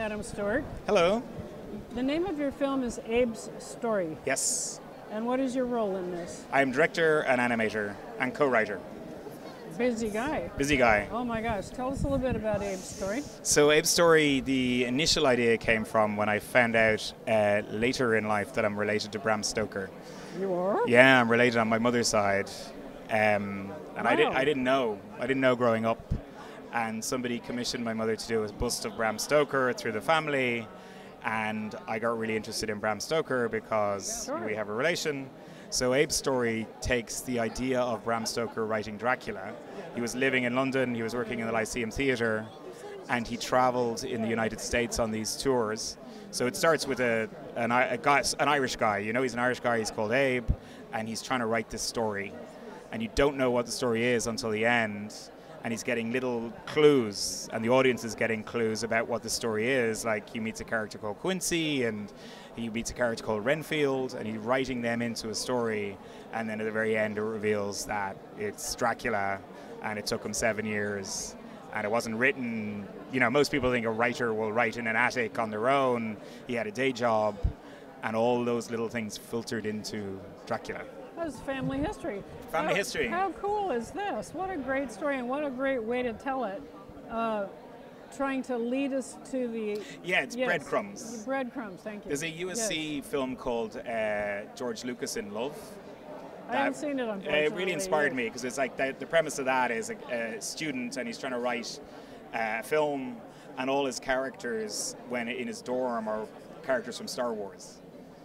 Adam Stewart. Hello. The name of your film is Abe's Story. Yes. And what is your role in this? I'm director and animator and co-writer. Busy guy. Busy guy. Oh my gosh. Tell us a little bit about Abe's Story. So Abe's Story, the initial idea came from when I found out later in life that I'm related to Bram Stoker. You are? Yeah, I'm related on my mother's side. And Wow. I didn't know. I didn't know growing up. And somebody commissioned my mother to do a bust of Bram Stoker through the family. And I got really interested in Bram Stoker because we have a relation. So Abe's Story takes the idea of Bram Stoker writing Dracula. He was living in London, he was working in the Lyceum Theatre, and he traveled in the United States on these tours. So it starts with an Irish guy, you know, he's an Irish guy, he's called Abe, and he's trying to write this story. And you don't know what the story is until the end, and he's getting little clues, and the audience is getting clues about what the story is. Like, he meets a character called Quincy, and he meets a character called Renfield, and he's writing them into a story, and then at the very end it reveals that it's Dracula, and it took him 7 years, and it wasn't written, you know, most people think a writer will write in an attic on their own. He had a day job, and all those little things filtered into Dracula. That's family history. Family history. How cool is this? What a great story, and what a great way to tell it. Trying to lead us to the... Yeah, it's breadcrumbs. Breadcrumbs, thank you. There's a USC film called George Lucas in Love. I haven't seen it, unfortunately. It really inspired me because it's like the premise of that is a student, and he's trying to write a film, and all his characters, when in his dorm, are characters from Star Wars.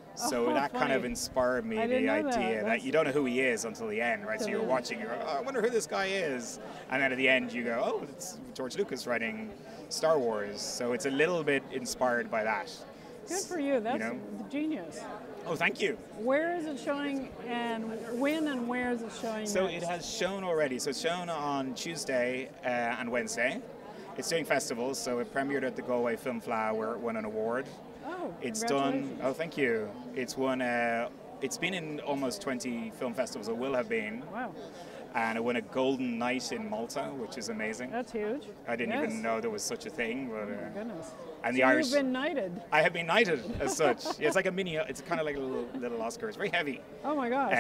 So that kind of inspired me, the idea that you don't know who he is until the end, right? So you're watching, you're like, oh, I wonder who this guy is. And then at the end you go, oh, it's George Lucas writing Star Wars. So it's a little bit inspired by that. Good for you. That's genius. Oh, thank you. Where is it showing, and when and where is it showing So next? it has shown already. So it's shown on Tuesday and Wednesday. It's doing festivals, so it premiered at the Galway Film Fleadh where it won an award. Oh, it's done. Oh, thank you. It's won. It's been in almost 20 film festivals. It will have been. Wow. And it won a Golden Night in Malta, which is amazing. That's huge. I didn't even know there was such a thing. But, oh my goodness. And so the Irish. You've been knighted. I have been knighted as such. Yeah, it's like a mini. It's kind of like a little Oscar. It's very heavy. Oh my gosh.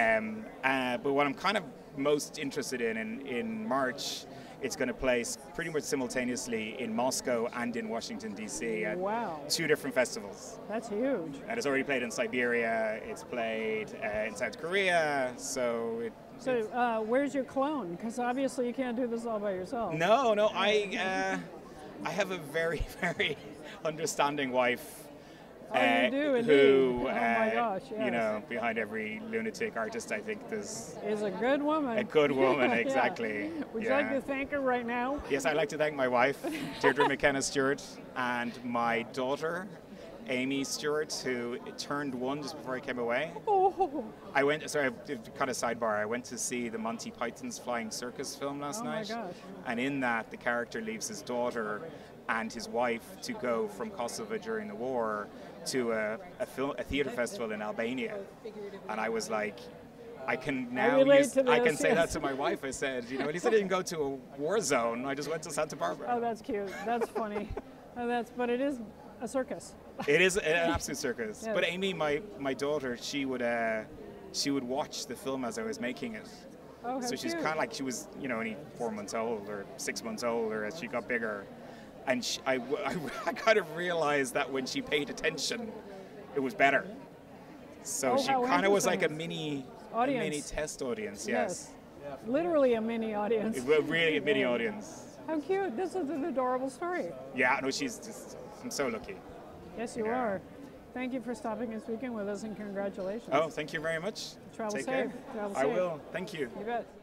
But what I'm kind of most interested in March. It's going to play pretty much simultaneously in Moscow and in Washington, D.C. at 2 different festivals. That's huge. And it's already played in Siberia, it's played in South Korea, so... Where's your clone? Because obviously you can't do this all by yourself. No, I have a very, very understanding wife. You do, indeed. Who, oh my gosh, yes. You know, behind every lunatic artist, I think there's... is a good woman. A good woman, exactly. Would you like to thank her right now? Yes, I'd like to thank my wife, Deirdre McKenna Stewart, and my daughter, Amy Stewart, who turned 1 just before I came away. Oh. I went, sorry, kind of sidebar, I went to see the Monty Python's Flying Circus film last night. Oh my gosh. And in that, the character leaves his daughter and his wife to go from Kosovo during the war to a theatre festival in Albania. And I was like, I can now I can say that to my wife. I said, you know, at least I didn't go to a war zone. I just went to Santa Barbara. Oh, that's cute. That's funny. But it is a circus. It is an absolute circus. Yes. But Amy, my daughter, she would watch the film as I was making it. Oh, so she's kind of like, she was, you know, only 4 months old or 6 months old, or as she got bigger. And I kind of realized that when she paid attention, it was better. So she kind of was like a mini test audience, yes. Literally a mini audience. Really a mini audience. How cute. This is an adorable story. Yeah, no, I'm so lucky. Yes, you are. Thank you for stopping and speaking with us, and congratulations. Oh, thank you very much. Travel Take safe. care. Travel I safe. will. Thank you. You bet.